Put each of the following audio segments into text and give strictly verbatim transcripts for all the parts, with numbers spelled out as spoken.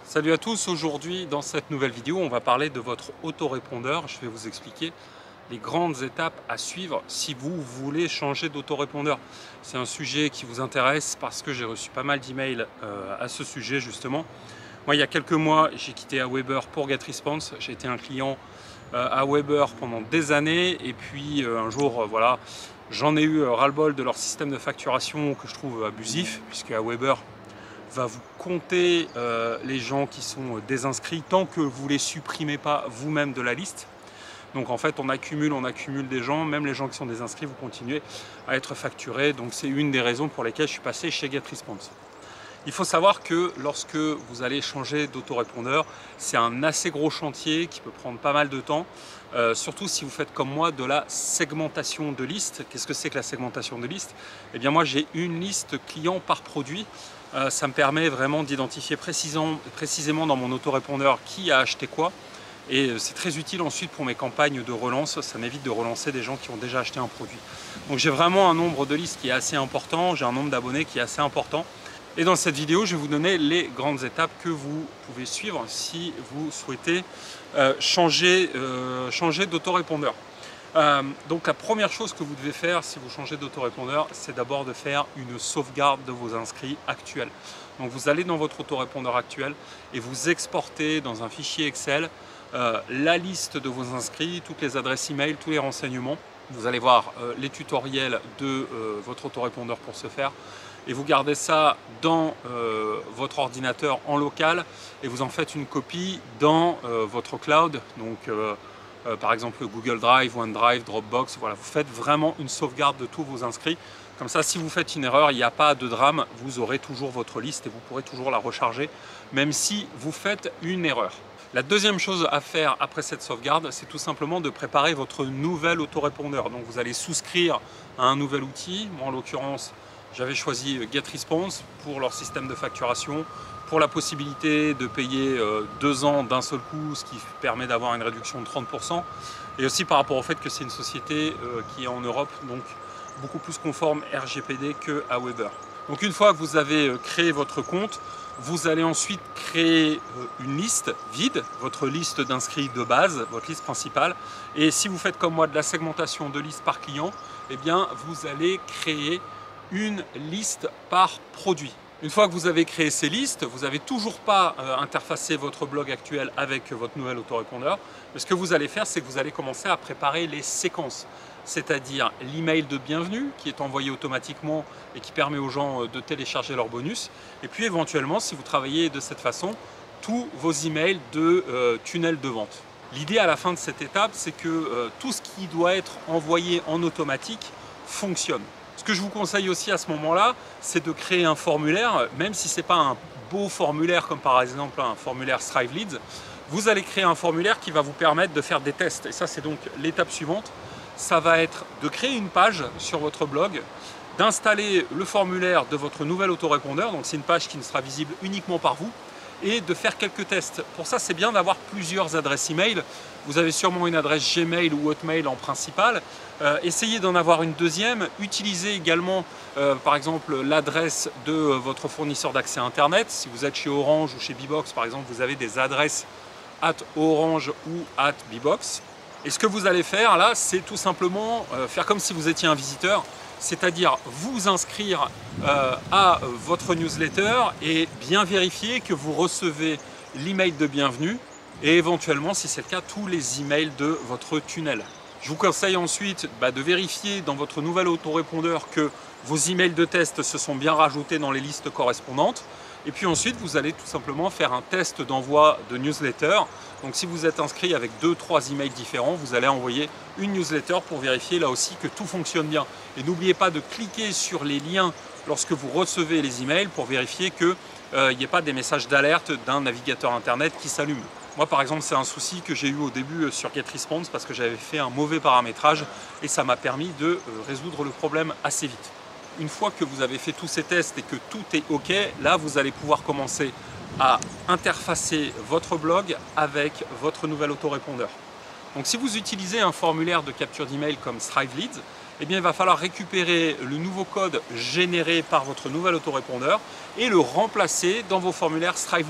Salut à tous, aujourd'hui dans cette nouvelle vidéo on va parler de votre autorépondeur. Je vais vous expliquer les grandes étapes à suivre si vous voulez changer d'autorépondeur. C'est un sujet qui vous intéresse parce que j'ai reçu pas mal d'emails euh, à ce sujet justement. Moi il y a quelques mois j'ai quitté Aweber pour GetResponse, j'ai été un client euh, à Aweber pendant des années et puis euh, un jour euh, voilà, j'en ai eu euh, ras-le-bol de leur système de facturation que je trouve abusif puisque Aweber va vous compter euh, les gens qui sont désinscrits tant que vous ne les supprimez pas vous-même de la liste. Donc en fait on accumule, on accumule des gens, même les gens qui sont désinscrits, vous continuez à être facturés. Donc c'est une des raisons pour lesquelles je suis passé chez GetResponse. Il faut savoir que lorsque vous allez changer d'autorépondeur, c'est un assez gros chantier qui peut prendre pas mal de temps, euh, surtout si vous faites comme moi de la segmentation de liste. Qu'est-ce que c'est que la segmentation de liste? Eh bien moi j'ai une liste client par produit. Euh, ça me permet vraiment d'identifier précisément dans mon autorépondeur qui a acheté quoi. Et c'est très utile ensuite pour mes campagnes de relance, ça m'évite de relancer des gens qui ont déjà acheté un produit. Donc j'ai vraiment un nombre de listes qui est assez important, j'ai un nombre d'abonnés qui est assez important. Et dans cette vidéo, je vais vous donner les grandes étapes que vous pouvez suivre si vous souhaitez euh, changer, euh, changer d'autorépondeur. Euh, donc la première chose que vous devez faire si vous changez d'autorépondeur, c'est d'abord de faire une sauvegarde de vos inscrits actuels. Donc vous allez dans votre autorépondeur actuel et vous exportez dans un fichier Excel euh, la liste de vos inscrits, toutes les adresses email, tous les renseignements. Vous allez voir euh, les tutoriels de euh, votre autorépondeur pour ce faire. Et vous gardez ça dans euh, votre ordinateur en local et vous en faites une copie dans euh, votre cloud. Donc euh, Euh, par exemple Google Drive, OneDrive, Dropbox, voilà, vous faites vraiment une sauvegarde de tous vos inscrits. Comme ça, si vous faites une erreur, il n'y a pas de drame, vous aurez toujours votre liste et vous pourrez toujours la recharger, même si vous faites une erreur. La deuxième chose à faire après cette sauvegarde, c'est tout simplement de préparer votre nouvel autorépondeur. Donc vous allez souscrire à un nouvel outil. Moi en l'occurrence, j'avais choisi GetResponse pour leur système de facturation, pour la possibilité de payer euh, deux ans d'un seul coup, ce qui permet d'avoir une réduction de trente pour cent, et aussi par rapport au fait que c'est une société euh, qui est en Europe, donc beaucoup plus conforme R G P D que Aweber. Donc une fois que vous avez créé votre compte, vous allez ensuite créer une liste vide, votre liste d'inscrits de base, votre liste principale, et si vous faites comme moi de la segmentation de liste par client, eh bien vous allez créer une liste par produit. Une fois que vous avez créé ces listes, vous n'avez toujours pas euh, interfacé votre blog actuel avec votre nouvel autorépondeur. Mais ce que vous allez faire, c'est que vous allez commencer à préparer les séquences, c'est-à-dire l'email de bienvenue qui est envoyé automatiquement et qui permet aux gens de télécharger leur bonus. Et puis éventuellement, si vous travaillez de cette façon, tous vos emails de euh, tunnel de vente. L'idée à la fin de cette étape, c'est que euh, tout ce qui doit être envoyé en automatique fonctionne. Ce que je vous conseille aussi à ce moment-là, c'est de créer un formulaire, même si ce n'est pas un beau formulaire comme par exemple un formulaire Strive Leads, vous allez créer un formulaire qui va vous permettre de faire des tests. Et ça, c'est donc l'étape suivante. Ça va être de créer une page sur votre blog, d'installer le formulaire de votre nouvel autorépondeur, donc c'est une page qui ne sera visible uniquement par vous, et de faire quelques tests. Pour ça, c'est bien d'avoir plusieurs adresses email. Vous avez sûrement une adresse Gmail ou Hotmail en principal. Euh, essayez d'en avoir une deuxième. Utilisez également, euh, par exemple, l'adresse de votre fournisseur d'accès Internet. Si vous êtes chez Orange ou chez Bbox, par exemple, vous avez des adresses at Orange ou at Bbox. Et ce que vous allez faire là, c'est tout simplement euh, faire comme si vous étiez un visiteur, c'est-à-dire vous inscrire euh, à votre newsletter et bien vérifier que vous recevez l'email de bienvenue et éventuellement, si c'est le cas, tous les emails de votre tunnel. Je vous conseille ensuite bah, de vérifier dans votre nouvel autorépondeur que vos emails de test se sont bien rajoutés dans les listes correspondantes. Et puis ensuite, vous allez tout simplement faire un test d'envoi de newsletter. Donc si vous êtes inscrit avec deux trois emails différents, vous allez envoyer une newsletter pour vérifier là aussi que tout fonctionne bien. Et n'oubliez pas de cliquer sur les liens lorsque vous recevez les emails pour vérifier qu'il euh, n'y ait pas des messages d'alerte d'un navigateur internet qui s'allume. Moi par exemple, c'est un souci que j'ai eu au début sur GetResponse parce que j'avais fait un mauvais paramétrage et ça m'a permis de euh, résoudre le problème assez vite. Une fois que vous avez fait tous ces tests et que tout est OK, là vous allez pouvoir commencer à interfacer votre blog avec votre nouvel autorépondeur. Donc si vous utilisez un formulaire de capture d'email comme Strive Leads, eh bien, il va falloir récupérer le nouveau code généré par votre nouvel autorépondeur et le remplacer dans vos formulaires Strive Leads.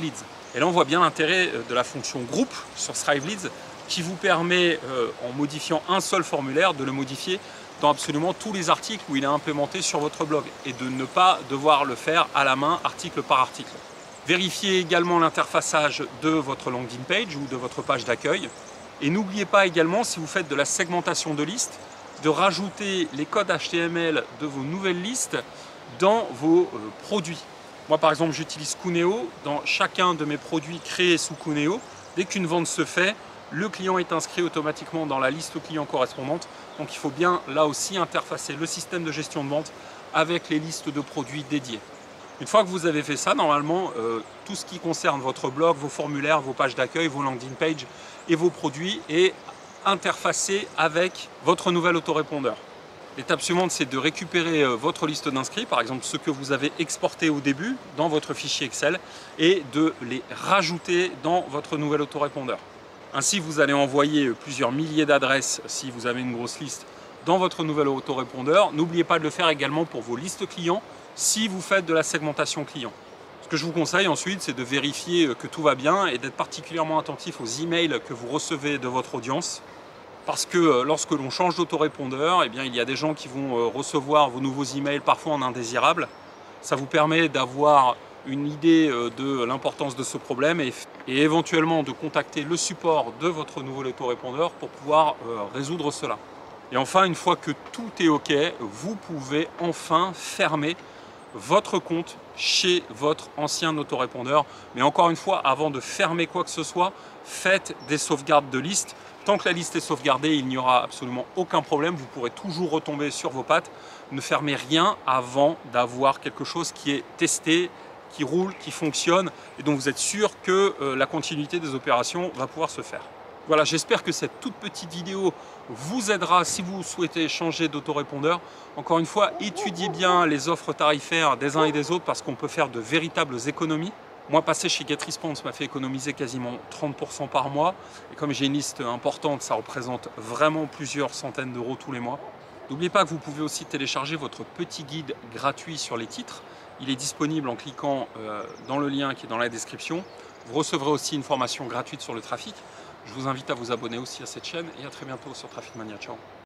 Et là, on voit bien l'intérêt de la fonction groupe sur Thrive Leads qui vous permet, euh, en modifiant un seul formulaire, de le modifier dans absolument tous les articles où il est implémenté sur votre blog et de ne pas devoir le faire à la main, article par article. Vérifiez également l'interfaçage de votre landing page ou de votre page d'accueil. Et n'oubliez pas également, si vous faites de la segmentation de listes, de rajouter les codes H T M L de vos nouvelles listes dans vos euh, produits. Moi, par exemple, j'utilise Cooneeo. Dans chacun de mes produits créés sous Cooneeo, dès qu'une vente se fait, le client est inscrit automatiquement dans la liste client correspondante. Donc, il faut bien, là aussi, interfacer le système de gestion de vente avec les listes de produits dédiés. Une fois que vous avez fait ça, normalement, euh, tout ce qui concerne votre blog, vos formulaires, vos pages d'accueil, vos landing pages et vos produits est interfacé avec votre nouvel autorépondeur. L'étape suivante, c'est de récupérer votre liste d'inscrits, par exemple ceux que vous avez exportés au début dans votre fichier Excel, et de les rajouter dans votre nouvel autorépondeur. Ainsi, vous allez envoyer plusieurs milliers d'adresses si vous avez une grosse liste dans votre nouvel autorépondeur. N'oubliez pas de le faire également pour vos listes clients si vous faites de la segmentation client. Ce que je vous conseille ensuite, c'est de vérifier que tout va bien et d'être particulièrement attentif aux emails que vous recevez de votre audience. Parce que lorsque l'on change d'autorépondeur, eh bien, il y a des gens qui vont recevoir vos nouveaux emails parfois en indésirables. Ça vous permet d'avoir une idée de l'importance de ce problème et, et éventuellement de contacter le support de votre nouveau autorépondeur pour pouvoir euh, résoudre cela. Et enfin, une fois que tout est OK, vous pouvez enfin fermer votre compte chez votre ancien autorépondeur. Mais encore une fois, avant de fermer quoi que ce soit, faites des sauvegardes de liste. Tant que la liste est sauvegardée, il n'y aura absolument aucun problème. Vous pourrez toujours retomber sur vos pattes. Ne fermez rien avant d'avoir quelque chose qui est testé, qui roule, qui fonctionne et dont vous êtes sûr que euh, la continuité des opérations va pouvoir se faire. Voilà, j'espère que cette toute petite vidéo vous aidera si vous souhaitez changer d'autorépondeur. Encore une fois, étudiez bien les offres tarifaires des uns et des autres parce qu'on peut faire de véritables économies. Moi, passer chez GetResponse m'a fait économiser quasiment trente pour cent par mois. Et comme j'ai une liste importante, ça représente vraiment plusieurs centaines d'euros tous les mois. N'oubliez pas que vous pouvez aussi télécharger votre petit guide gratuit sur les titres. Il est disponible en cliquant euh, dans le lien qui est dans la description. Vous recevrez aussi une formation gratuite sur le trafic. Je vous invite à vous abonner aussi à cette chaîne et à très bientôt sur Traffic Mania. Ciao.